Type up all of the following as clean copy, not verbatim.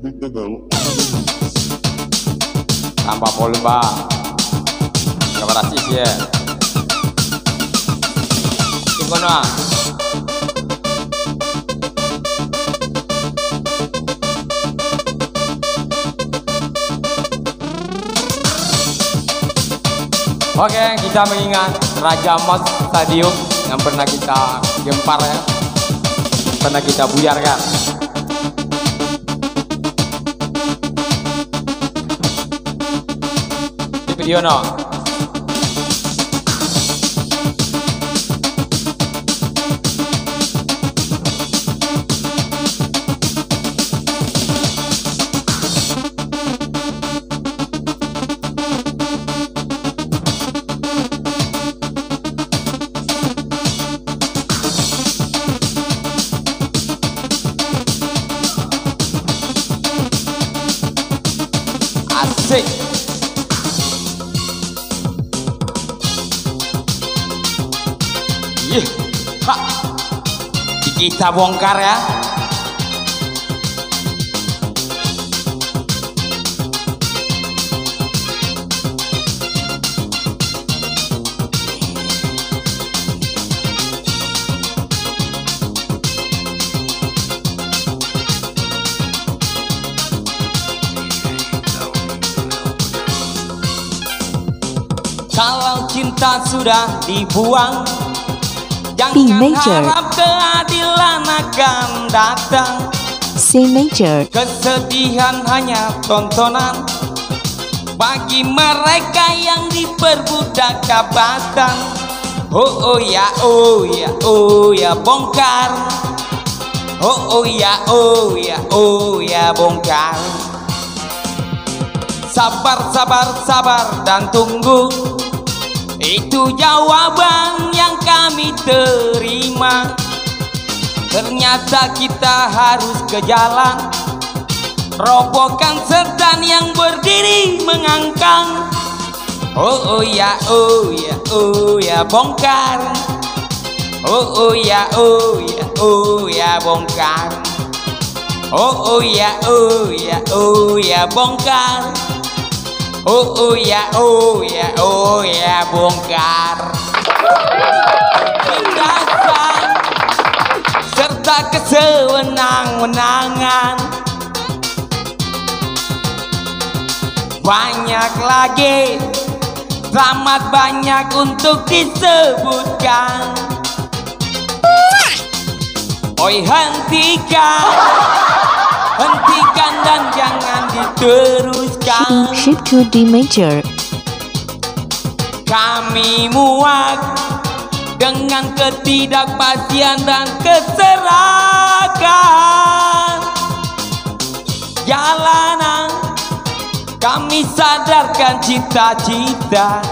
Tanpa polba rasis ya gimana oke, kita mengingat Raja Mas Stadium yang pernah kita gempar ya, pernah kita buyarkan. Di video no. Asik. Ha. Kita bongkar ya. Kalau cinta sudah dibuang, jangan harap keadilan akan datang. C major. Kesedihan hanya tontonan bagi mereka yang diperbudak jabatan. Oh ya, oh ya, oh ya bongkar. Oh ya, oh ya, oh ya bongkar. Sabar, sabar, sabar dan tunggu. Itu jawaban yang kami terima. Ternyata kita harus ke jalan, robohkan setan yang berdiri mengangkang. Oh ya, oh ya, oh ya bongkar. Oh ya, oh ya, oh ya bongkar. Oh ya, oh ya, oh ya bongkar. Oh ya, oh ya, oh ya bongkar. Tindakan serta kesewenang-wenangan banyak lagi, selamat banyak untuk disebutkan. Oi hentikan, hentikan dan jangan diteruskan. Shift to D major. Kami muak dengan ketidakpastian dan keserakan jalanan. Kami sadarkan cita-cita,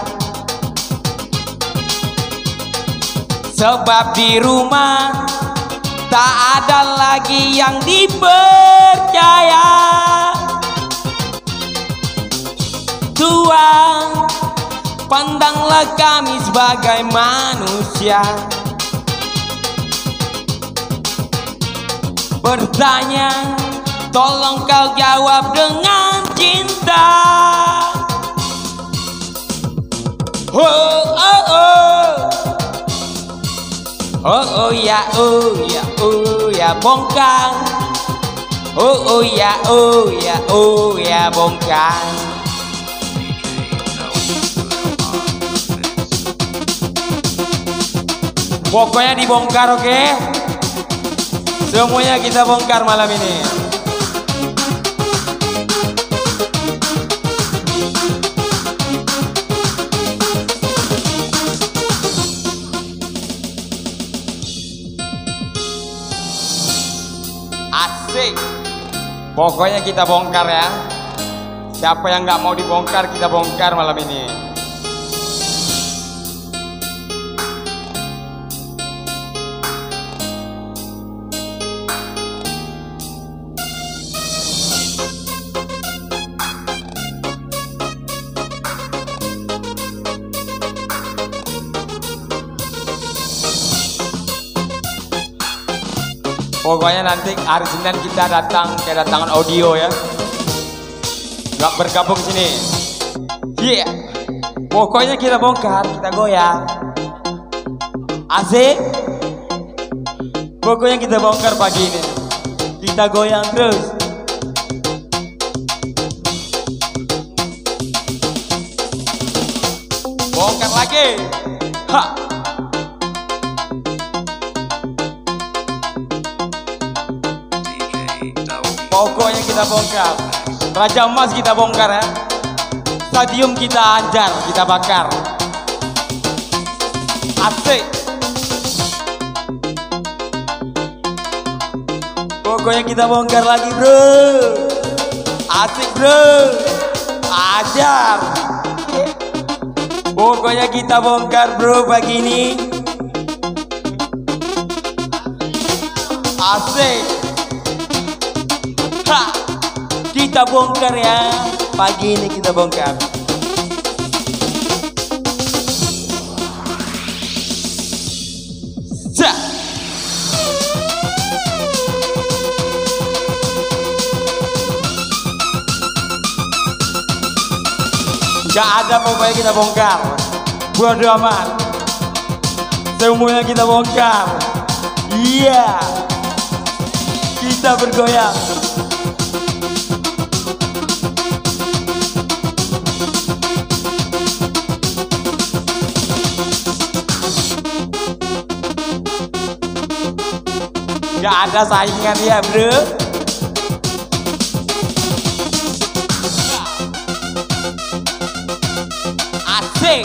sebab di rumah tak ada lagi yang dipercaya. Tuhan, pandanglah kami sebagai manusia. Bertanya, tolong kau jawab dengan cinta. Oh, oh, oh. Oh ya, oh ya, oh ya bongkar. Oh ya, oh ya, oh ya bongkar. Pokoknya dibongkar, oke? Semuanya kita bongkar malam ini. Asik. Pokoknya kita bongkar ya. Siapa yang nggak mau dibongkar, kita bongkar malam ini. Pokoknya nanti hari Senin kita datang kedatangan audio ya. Gak bergabung sini. Iya. Yeah. Pokoknya kita bongkar, kita goyang. Asik. Pokoknya kita bongkar pagi ini. Kita goyang terus. Bongkar lagi. Ha. Pokoknya kita bongkar. Raja Emas kita bongkar ya. Stadium kita hajar, kita bakar. Asik. Pokoknya kita bongkar lagi bro. Asik bro. Ajar. Pokoknya kita bongkar bro pagi ini. Asik. Ha. Kita bongkar ya. Pagi ini kita bongkar. Cak. Gak ada pokoknya kita bongkar. Bodo amat. Semuanya kita bongkar. Iya. Kita bergoyang. Gak ada saingan ya bro. Asik.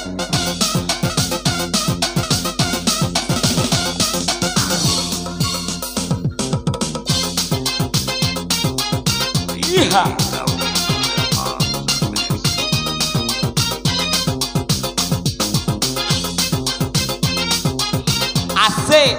Iya. Asik.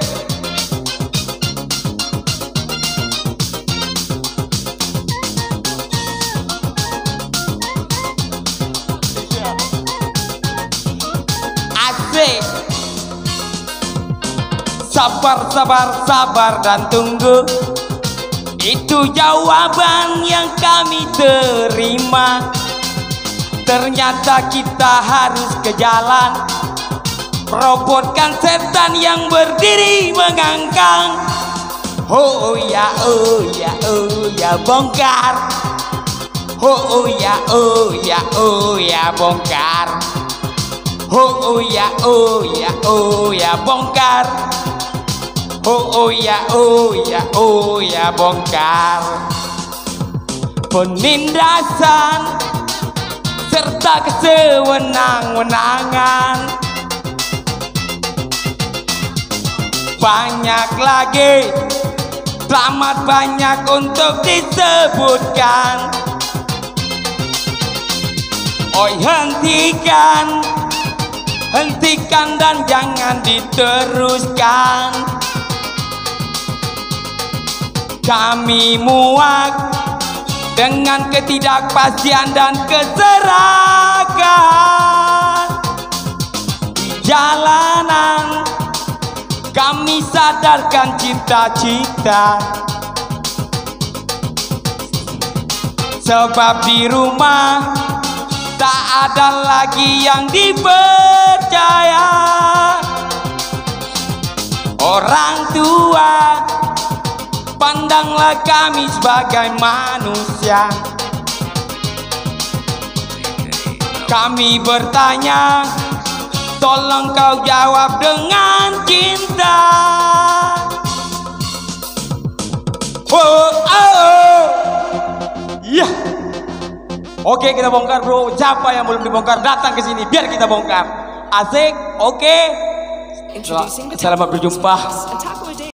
Sabar, sabar, sabar dan tunggu. Itu jawaban yang kami terima. Ternyata kita harus ke jalan. Robotkan setan yang berdiri mengangkang. Oh ya, oh ya, oh ya, bongkar. Oh ya, oh ya, oh ya, bongkar. Oh ya, oh ya, oh ya, bongkar. Oh ya, oh ya, oh ya, bongkar. Penindasan serta kesewenang-wenangan banyak lagi, teramat banyak untuk disebutkan. Oi hentikan, hentikan dan jangan diteruskan. Kami muak dengan ketidakpastian dan keserakan. Di jalanan kami sadarkan cita-cita. Sebab di rumah tak ada lagi yang dipercaya. Orang tua, pandanglah kami sebagai manusia. Kami bertanya, tolong kau jawab dengan cinta. Oh, oh. Iya. Oke, kita bongkar bro. Siapa yang belum dibongkar datang ke sini biar kita bongkar. Asik. Oke. Selamat berjumpa.